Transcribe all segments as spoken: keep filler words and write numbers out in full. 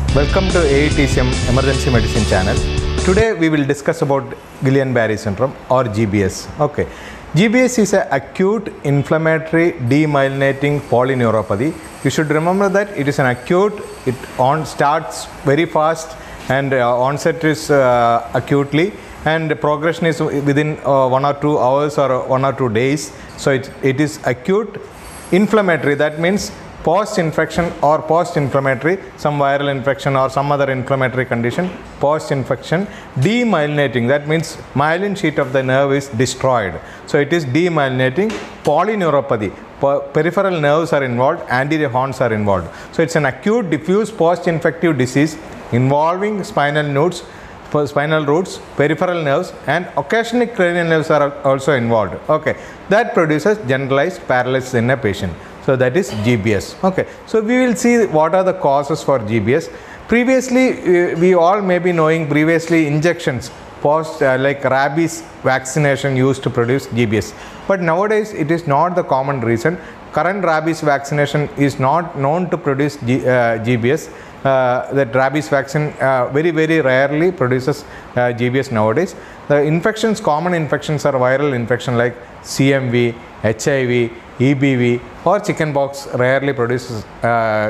Welcome to A I T C M Emergency Medicine channel. Today we will discuss about Gillian Barre syndrome or G B S. Okay, G B S is an acute inflammatory demyelinating polyneuropathy. You should remember that it is an acute. It on starts very fast and uh, onset is uh, acutely, and progression is within uh, one or two hours or one or two days. So it, it is acute inflammatory. That means post-infection or post-inflammatory, some viral infection or some other inflammatory condition, post-infection, demyelinating. That means myelin sheet of the nerve is destroyed. So it is demyelinating polyneuropathy. Peripheral nerves are involved, anterior horns are involved. So it's an acute diffuse post-infective disease involving spinal roots, spinal roots, peripheral nerves, and occasionally cranial nerves are also involved. Okay, that produces generalized paralysis in a patient. So that is G B S. Okay, so we will see what are the causes for G B S. Previously, we all may be knowing previously injections, post uh, like rabies vaccination used to produce G B S. But nowadays, it is not the common reason. Current rabies vaccination is not known to produce G, uh, G B S. Uh, that rabies vaccine uh, very very rarely produces uh, G B S nowadays. The infections, common infections are viral infection like C M V, H I V, E B V or chickenpox rarely produces uh,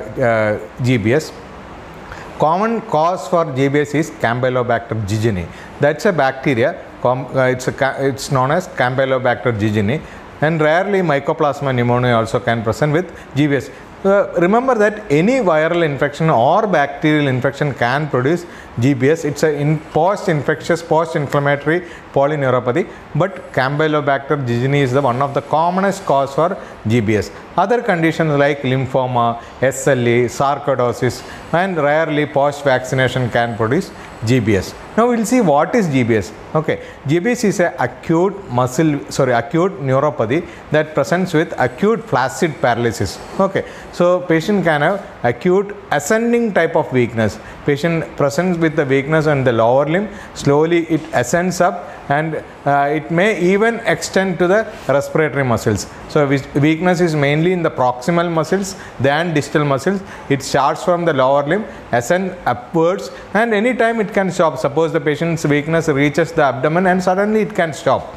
uh, G B S. Common cause for G B S is Campylobacter jejuni. That's a bacteria. Com uh, it's, a it's known as Campylobacter jejuni, and rarely Mycoplasma pneumoniae also can present with G B S. Uh, remember that any viral infection or bacterial infection can produce G B S. It's a in post-infectious, post-inflammatory polyneuropathy, but Campylobacter jejuni is the one of the commonest cause for G B S. Other conditions like lymphoma, S L E, sarcoidosis, and rarely post-vaccination can produce G B S. Now we will see what is G B S. Okay, G B S is a acute muscle, sorry, acute neuropathy that presents with acute flaccid paralysis. Okay, so patient can have acute ascending type of weakness. Patient presents with the weakness on the lower limb. Slowly it ascends up, and uh, it may even extend to the respiratory muscles. So weakness is mainly in the proximal muscles than distal muscles. It starts from the lower limb, ascend upwards, and anytime it can stop. Suppose the patient's weakness reaches the abdomen and suddenly it can stop.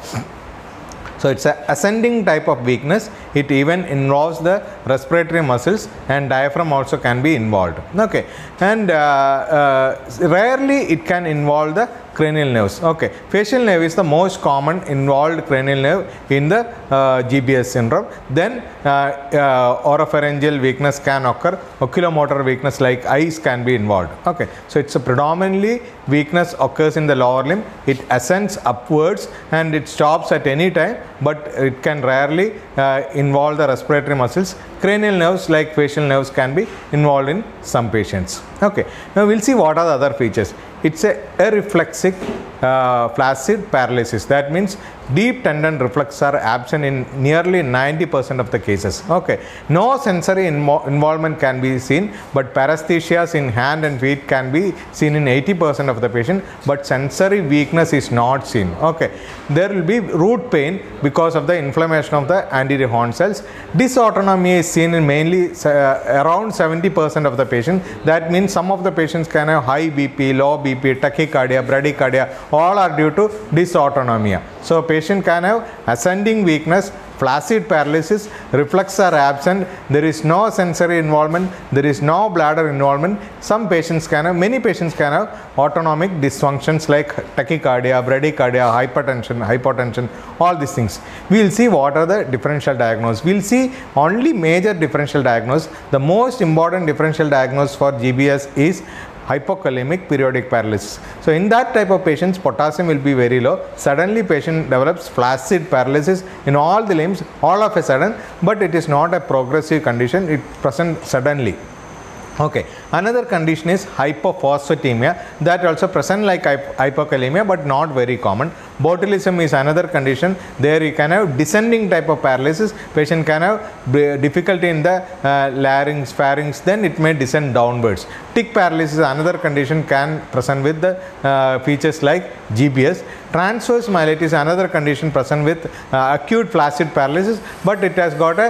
So it's an ascending type of weakness. It even involves the respiratory muscles, and diaphragm also can be involved. Okay, and uh, uh, rarely it can involve the cranial nerves. Okay, facial nerve is the most common involved cranial nerve in the uh, G B S syndrome. Then uh, uh, oropharyngeal weakness can occur. Oculomotor weakness like eyes can be involved. Okay, so it's a predominantly weakness occurs in the lower limb. It ascends upwards and it stops at any time, but it can rarely uh, involve the respiratory muscles. Cranial nerves like facial nerves can be involved in some patients. Okay, now we'll see what are the other features. It's a areflexic uh, flaccid paralysis. That means deep tendon reflex are absent in nearly ninety percent of the cases. Okay, no sensory invo involvement can be seen, but paresthesias in hand and feet can be seen in eighty percent of the patient, but sensory weakness is not seen. Okay, there will be root pain because of the inflammation of the anterior horn cells. Dysautonomy is seen in mainly uh, around seventy percent of the patient. That means some of the patients can have high B P, low B P, tachycardia, bradycardia, all are due to dysautonomia. So patient can have ascending weakness, flaccid paralysis, reflex are absent, there is no sensory involvement, there is no bladder involvement. Some patients can have, many patients can have autonomic dysfunctions like tachycardia, bradycardia, hypertension, hypotension, all these things. We will see what are the differential diagnosis. We will see only major differential diagnosis. The most important differential diagnosis for G B S is hypokalemic periodic paralysis. So in that type of patients, potassium will be very low. Suddenly patient develops flaccid paralysis in all the limbs all of a sudden, but it is not a progressive condition. It presents suddenly. Okay, another condition is hypophosphatemia, that also present like hypokalemia but not very common. Botulism is another condition. There you can have descending type of paralysis. Patient can have difficulty in the uh, larynx, pharynx, then it may descend downwards. Tick paralysis is another condition, can present with the uh, features like G B S. Transverse myelitis is another condition present with uh, acute flaccid paralysis, but it has got a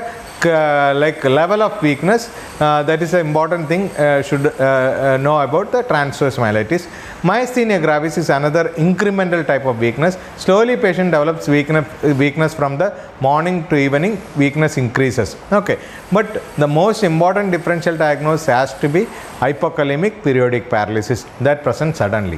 uh, like level of weakness, uh, that is an important thing uh, should uh, uh, know about the transverse myelitis. Myasthenia gravis is another incremental type of weakness. Slowly patient develops weakness, weakness from the morning to evening, weakness increases. Okay, but the most important differential diagnosis has to be hypokalemic periodic paralysis that presents suddenly.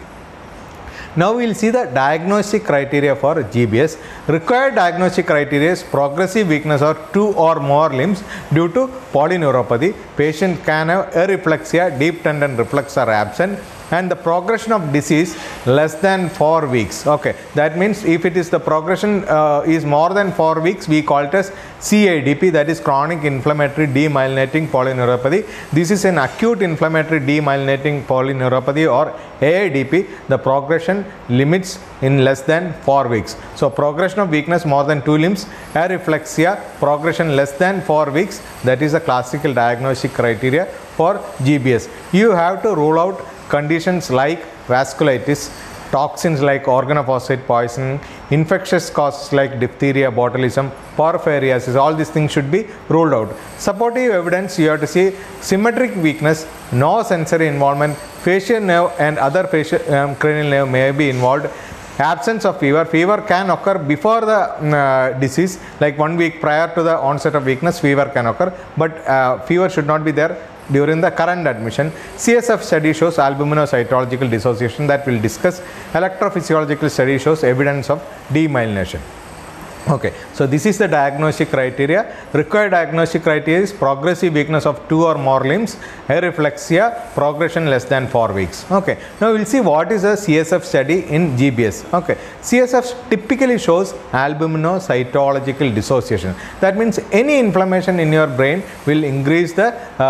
Now we will see the diagnostic criteria for G B S. Required diagnostic criteria is progressive weakness of two or more limbs due to polyneuropathy. Patient can have areflexia, deep tendon reflex are absent, and the progression of disease less than four weeks. Okay, that means if it is the progression uh, is more than four weeks, we call it as C I D P, that is chronic inflammatory demyelinating polyneuropathy. This is an acute inflammatory demyelinating polyneuropathy, or A I D P. The progression limits in less than four weeks. So progression of weakness more than two limbs, areflexia, progression less than four weeks, that is the classical diagnostic criteria for G B S. You have to rule out conditions like vasculitis, toxins like organophosphate poisoning, infectious causes like diphtheria, botulism, porphyriasis. All these things should be ruled out. Supportive evidence, you have to see symmetric weakness, no sensory involvement, facial nerve and other facial um, cranial nerve may be involved. Absence of fever. Fever can occur before the uh, disease, like one week prior to the onset of weakness, fever can occur, but uh, fever should not be there during the current admission. C S F study shows albuminocytological dissociation, that we'll discuss. Electrophysiological study shows evidence of demyelination. Okay, so this is the diagnostic criteria. Required diagnostic criteria is progressive weakness of two or more limbs, areflexia, progression less than four weeks. Okay, now we'll see what is a C S F study in G B S. Okay, C S F typically shows albuminocytological dissociation. That means any inflammation in your brain will increase the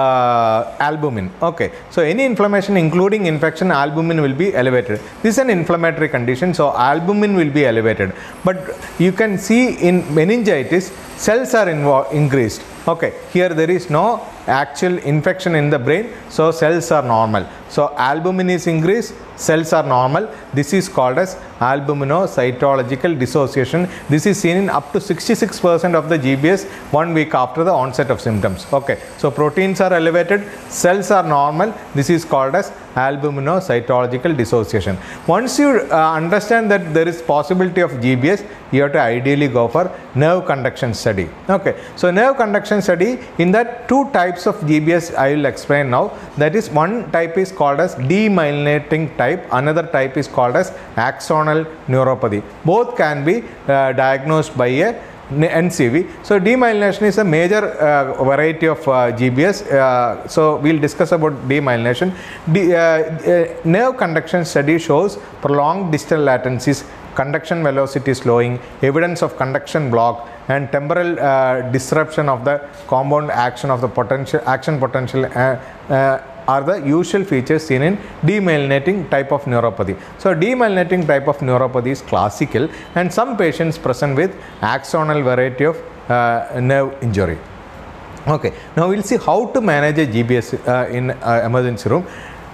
uh, albumin. Okay, so any inflammation including infection, albumin will be elevated. This is an inflammatory condition, so albumin will be elevated. But you can see in meningitis, cells are increased. Okay, here there is no actual infection in the brain, so cells are normal. So albumin is increased, cells are normal. This is called as albuminocytological dissociation. This is seen in up to sixty-six percent of the G B S one week after the onset of symptoms. Okay, so proteins are elevated, cells are normal. This is called as albuminocytological dissociation. Once you uh, understand that there is possibility of G B S, you have to ideally go for nerve conduction study. Okay, so nerve conduction study, in that two types of G B S I will explain now. That is, one type is called as demyelinating type, another type is called as axonal neuropathy. Both can be uh, diagnosed by a N C V. So demyelination is a major uh, variety of uh, G B S. Uh, so we'll discuss about demyelination. De, uh, uh, nerve conduction study shows prolonged distal latencies, conduction velocity slowing, evidence of conduction block, and temporal uh, disruption of the compound action of the potential action potential uh, uh, are the usual features seen in demyelinating type of neuropathy. So demyelinating type of neuropathy is classical, and some patients present with axonal variety of uh, nerve injury. Okay, now we'll see how to manage a G B S uh, in uh, emergency room.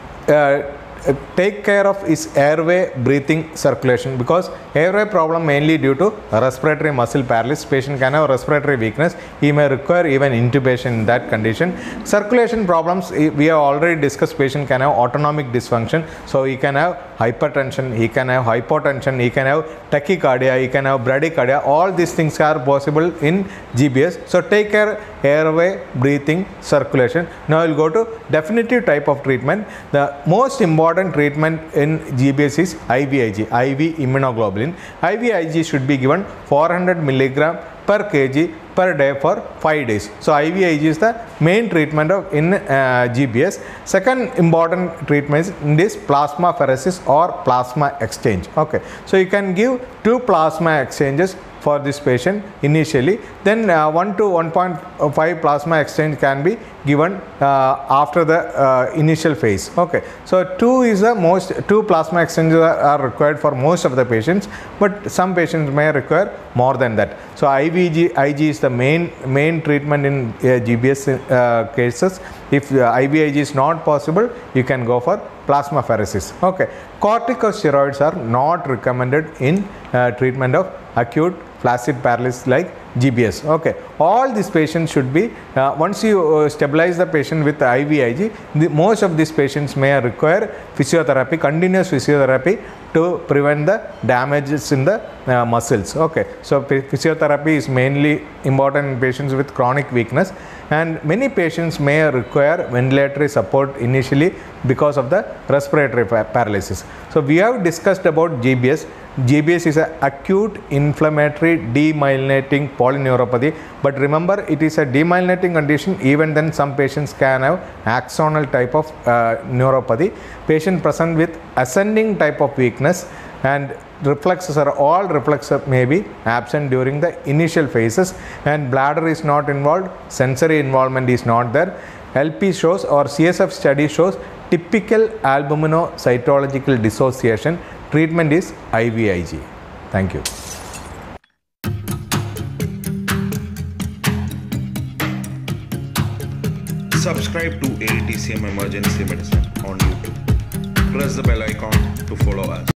Uh, Uh, take care of is airway, breathing, circulation, because airway problem mainly due to respiratory muscle paralysis. Patient can have respiratory weakness, he may require even intubation in that condition. Circulation problems, we have already discussed, patient can have autonomic dysfunction, so he can have hypertension, he can have hypotension, he can have tachycardia, he can have bradycardia. All these things are possible in G B S. So take care airway, breathing, circulation. Now we'll go to definitive type of treatment. The most important treatment in G B S is I V I G, I V immunoglobulin. I V I G should be given four hundred milligram per kg per day for five days. So I V I G is the main treatment of in uh, G B S. Second important treatment is plasmapheresis or plasma exchange. Okay, so you can give two plasma exchanges for this patient initially, then uh, one to one point five plasma exchange can be given uh, after the uh, initial phase. Okay, so two is the most, two plasma exchanges are, are required for most of the patients, but some patients may require more than that. So I V I G is the main main treatment in uh, G B S uh, cases. If uh, I V I G is not possible, you can go for plasmapheresis. Okay, corticosteroids are not recommended in uh, treatment of acute flaccid paralysis like G B S. Okay, all these patients should be, uh, once you uh, stabilize the patient with I V I G, the, most of these patients may require physiotherapy, continuous physiotherapy to prevent the damages in the uh, muscles. Okay, so physiotherapy is mainly important in patients with chronic weakness, and many patients may require ventilatory support initially because of the respiratory pa paralysis. So we have discussed about G B S. G B S is an acute inflammatory demyelinating polyneuropathy, but remember, it is a demyelinating condition. Even then, some patients can have axonal type of uh, neuropathy. Patient present with ascending type of weakness, and reflexes are all reflexes may be absent during the initial phases, and bladder is not involved, sensory involvement is not there. L P shows or C S F study shows typical albuminocytological dissociation. Treatment is I V I G. Thank you. Subscribe to A T C M Emergency Medicine on YouTube. Press the bell icon to follow us.